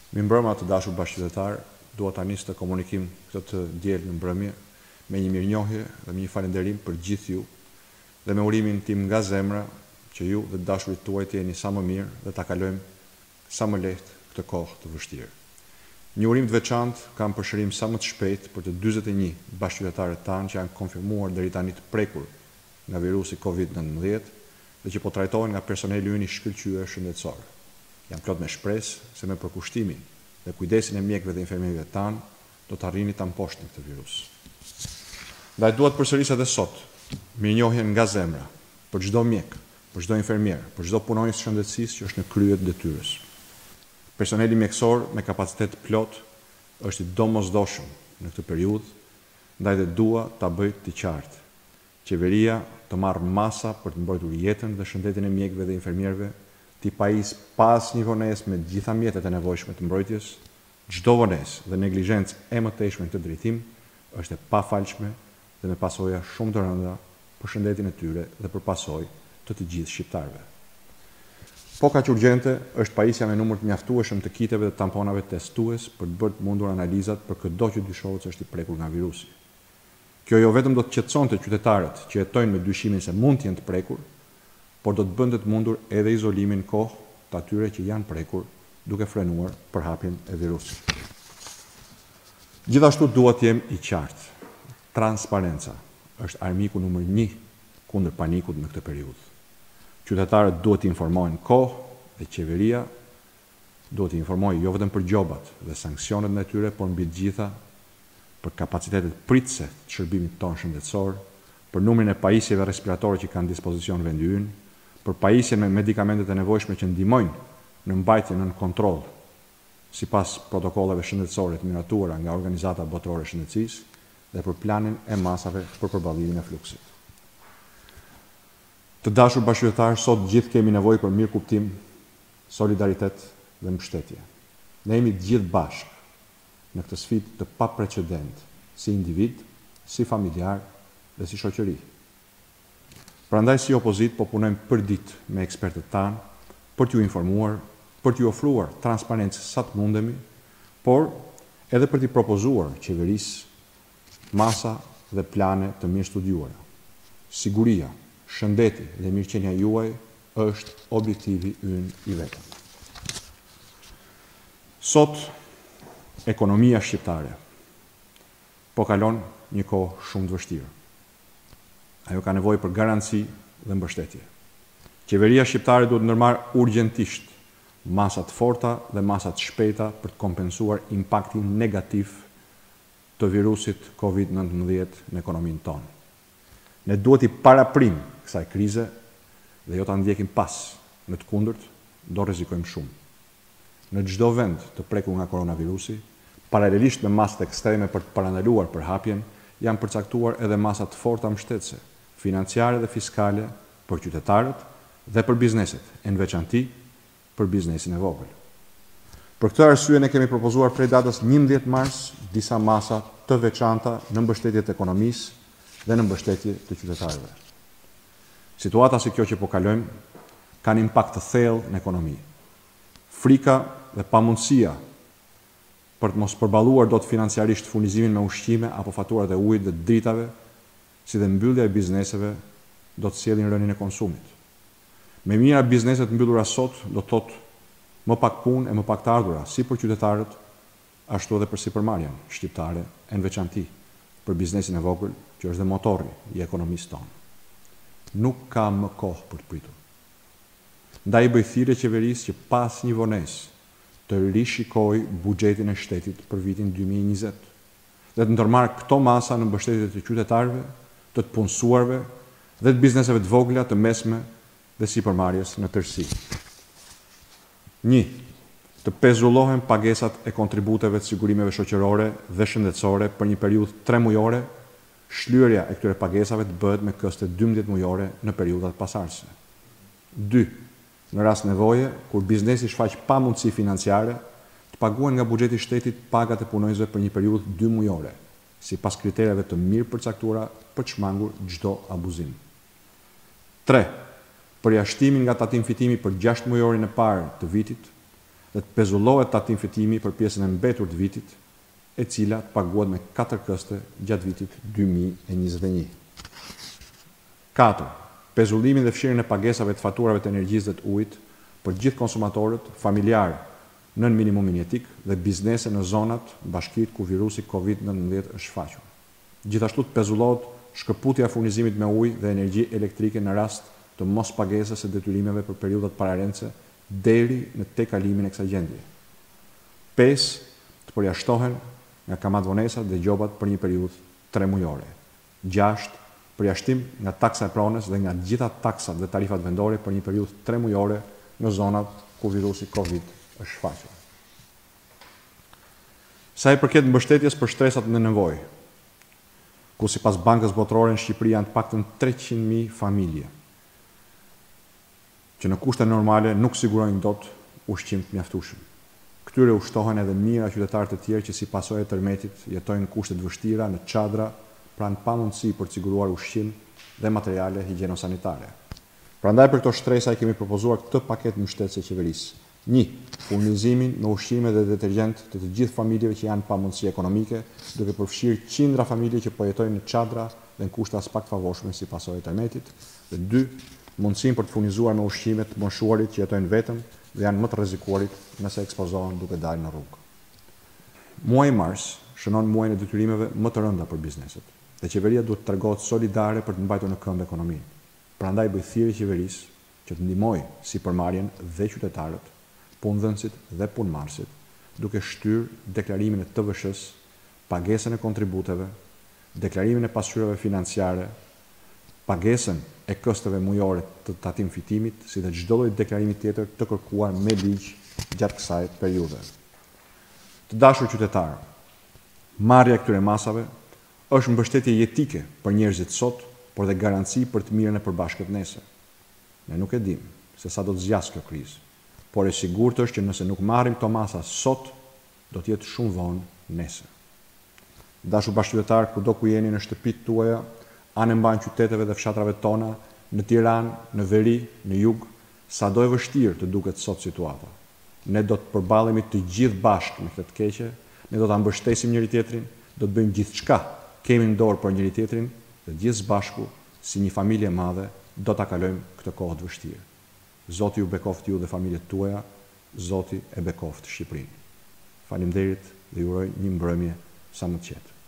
Mi mbrëma të dashur bashkëqytetar, dua ta nis të komunikim këtë të diel në mbrëmje me një mirënjohje dhe me një falënderim për gjithë ju dhe me urimin tim nga zemra që ju dhe dashurit tuaj të jeni sa më mirë dhe ta kalojmë sa më lehtë këtë kohë të vështirë. Një urim të veçantë kam për shërim sa më të shpejt për të 41 bashkëqytetarët tanë që janë konfirmuar deri tani të prekur nga virusi COVID-19 dhe që po trajtohen nga personeli ynë i shkëlqyer shëndetësor. Jam plot me shpresë se me përkushtimin dhe kujdesin e mjekëve dhe infermierëve tanë do të arrini ta mposhtin këtë virus. Ndaj dua të përsëris edhe sot mirënjohjen nga zemra për çdo mjek, për çdo infermier, për çdo punonjës shëndetësisë që është në krye të detyrës. Personeli mjekësor me kapacitet plot është i domosdoshëm në këtë periudhë, ndaj dhe dua ta bëj të qartë. Qeveria të marrë masa për të mbrojtur jetën dhe shëndetin e mjekëve dhe infermierëve, të pajis pas një vonesë me gjitha mjetet e nevojshme të mbrojtjes. Çdo vonesë dhe neglizhencë e mëtejshme në këtë drejtim është e pafalshme dhe me pasoja shumë të rënda për shëndetin e tyre dhe për pasojë të gjithë shqiptarëve. Po kaq urgjente është pajisja me numër të mjaftueshëm të kiteve dhe tamponave testues për të bërë të mundur analizat për çdo që dyshohet se është i prekur nga virusi. Kjo jo vetëm do të qetësonte qytetarët që jetojnë me dyshimin se mund të jenë të prekur, por do të bënte të mundur edhe izolimin kohë të atyre që janë prekur, duke frenuar përhapjen e virusit. Gjithashtu dua të jem i qartë. Transparenca është armiku numër 1 kundër panikut në këtë periudhë. Qytetarët duhet të informohen kohë dhe qeveria duhet të informojë jo vetëm për gjobat dhe sanksionet në tyre, por mbi të gjitha për kapacitetet pritëse të shërbimit tonë shëndetësor, për numrin e pajisjeve respiratore që kanë dispozicion vendi ynë, për pajisjen me medikamentet e nevojshme që ndihmojnë në mbajtjen nën kontroll sipas protokolleve shëndetësore të miratuara nga Organizata Botërore e Shëndetësisë dhe për planin e masave për përballimin e fluksit. Të dashur bashkëqytetarë, sot gjithë kemi nevojë për mirëkuptim, solidaritet dhe mbështetje. Ne jemi gjithë bashkë në këtë sfidë të paprecedent, si individ, si familjar dhe si shoqëri. Prandaj si opozit po punojmë për ditë me ekspertët tanë për t'ju informuar, për t'ju ofruar transparencë sa të mundemi, por edhe për t'i propozuar qeverisë masa dhe plane të mirë studiuara. Siguria, shëndeti dhe mirëqenia juaj është objektivi ynë i vetëm. Sot ekonomia shqiptare po kalon një kohë shumë të vështirë. Ajo ka nevojë për garanci dhe mbështetje. Qeveria shqiptare duhet ndërmarrë urgjentisht masa të forta dhe masa të shpejta për të kompensuar impaktin negativ të virusit COVID-19 në ekonominë tonë. Ne duhet i paraprim kësaj krize dhe jo ta ndjekim pas, në të kundërt do rrezikojmë shumë. Në çdo vend të prekur nga koronavirusi, paralelisht me masat ekstreme për të parandaluar përhapjen, janë përcaktuar edhe masa të forta mbështetëse, financiare dhe fiskale për qytetarët dhe për bizneset, e në veçanti për biznesin e vogël. Për këtë arsye ne kemi propozuar prej datës 11 mars disa masa të veçanta në mbështetje të ekonomisë dhe në mbështetje të qytetarëve. Situata si kjo që po kalojmë kanë impakt të thellë në ekonomi. Frika dhe pamundësia për të mos përballuar dot financiarisht furnizimin me ushqime apo faturat e ujit dhe dritave, si dhe mbyllja e bizneseve, do të sjellin rënien e konsumit. Me mira bizneset mbyllura sot do të thotë më pak punë e më pak të ardhura, si për qytetarët, ashtu edhe për sipërmarrjen shqiptare, e në veçanti për biznesin e vogël, që është dhe motorri i ekonomisë tonë. Nuk ka më kohë për të pritur. Ndaj bëj thirrje qeverisë që pas një vonesë të rishikojë buxhetin e shtetit për vitin 2020 dhe të ndërmarrë këto masa në mbështetje të qytetarëve, të punësuarve dhe të bizneseve të vogla, të mesme dhe sipërmarrjes në tërësi. 1. Të pezullohen pagesat e kontributeve të sigurimeve shoqërore dhe shëndetësore për një periudhë 3 mujore, shlyerja e këtyre pagesave të bëhet me këste 12 mujore në periudhat pasardhëse. 2. Në rast nevoje, kur biznesi shfaq pa mundësi financiare, të paguhen nga buxheti i shtetit pagat e punonjësve për një periudhë 2 mujore, sipas kritereve të mirë përcaktuara për të shmangur çdo abuzim. 3. Përjashtimin nga tatim fitimi për 6 mujorin e parë të vitit, dhe të pezullohet tatim fitimi për pjesën e mbetur të vitit, e cila të paguat me 4 këste gjatë vitit 2021. 4. Pezullimin dhe fshirjen e pagesave të faturave të energjisë dhe të ujit për gjithë konsumatorët familjarë nën minimumin jetik dhe biznese në zonat bashkitë ku virusi COVID-19 është shfaqur. Gjithashtu të pezullohet shkëputja e furnizimit me ujë dhe energji elektrike në rast të mos pagesës së detyrimeve për periudhat paralelse deri në tejkalimin e kësaj gjendje. 5. Të përjashtohen nga kamatvonesat dhe gjobat për një periudhë 3 mujore. 6. Përjashtim nga taksa e pronës dhe nga gjitha taksat dhe tarifat vendore për një periudhë 3 mujore në zonat ku virusi COVID është shfaqur. Sa i përket mbështetjes për shtresat në nevojë, ku sipas Bankës Botërore në Shqipëri janë të paktën 300.000 familje që në kushte normale nuk sigurojnë dot ushqim të mjaftueshëm. Këtyre ushtohen edhe mijëra qytetarë të tjerë që si pasojë e tërmetit jetojnë në kushte të vështira në çadra, pranë pamundësi për të siguruar ushqim dhe materiale higjieno-sanitare. Prandaj për këto shtresa i kemi propozuar këtë paketë mbështetëse qeverisë. 1. Furnizimin me ushqime dhe detergjent të gjithë familjeve që janë pa mundësi ekonomike, duke përfshirë qindra familje që po jetojnë në çadra dhe në kushte as pak të favorshme si pasojë e tërmetit. Dhe 2. Mundësinë për të furnizuar me ushqime të moshuarit që jetojnë vetëm dhe janë më të rrezikuarit nëse ekspozohen duke dalë në rrugë. Muaji mars shënon muajin e detyrimeve më të rënda për bizneset, dhe qeveria duhet të tregohet solidare për të mbajtur në këmbë ekonominë. Prandaj bëj thirrje qeverisë që të ndihmojë sipërmarrjen dhe qytetarët, punëdhënësit dhe punëmarrësit, duke shtyrë deklarimin e TVSH-s, pagesën e kontributeve, deklarimin e pasqyrave financiare, pagesën e kësteve mujore të tatim fitimit, si dhe çdo lloj deklarimi tjetër të kërkuar me ligj gjatë kësaj periudhe. Të dashur qytetarë, marrja e këtyre masave është mbështetje jetike për njerëzit sot, por dhe garanci për të mirën e përbashkët nesër. Ne nuk e dimë se sa do të zgjasë kjo krizë, por e sigurt është që nëse nuk marrim këto masa sot, do të jetë shumë vonë nesër. Dashur bashkëqytetarë, kudo ku jeni në shtëpitë tuaja, anë mban qyteteve dhe fshatrave tona, në Tiranë, në Veri, në Jug, sado e vështirë të duket sot situata. Ne do të përballemi të gjithë bashkë me këtë të keqe, ne do ta mbështesim njëri tjetrin, do të bëjmë gjithçka kemi në dorë për njëri tjetrin, dhe gjithë së bashku, si një familje e madhe, do ta kalojmë këtë kohë të vështirë. Zoti ju bekoft ju dhe familjet tuaja, Zoti e bekoft Shqipërinë. Faleminderit dhe ju uroj një mbrëmje sa më të qetë.